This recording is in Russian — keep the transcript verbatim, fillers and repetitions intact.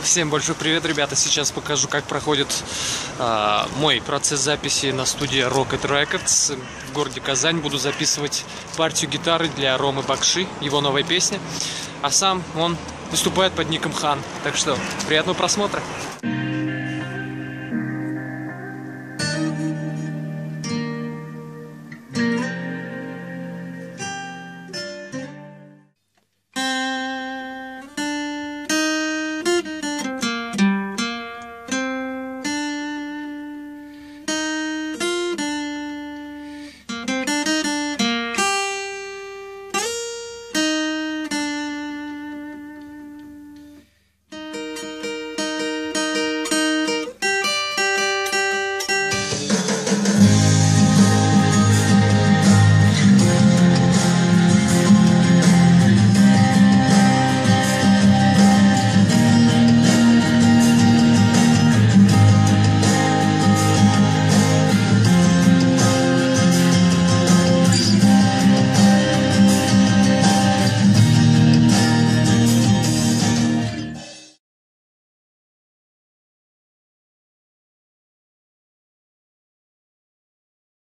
Всем большой привет, ребята! Сейчас покажу, как проходит э, мой процесс записи на студии Rocket Records в городе Казань. Буду записывать партию гитары для Ромы Бакши, его новой песни. А сам он выступает под ником Хан. Так что, приятного просмотра!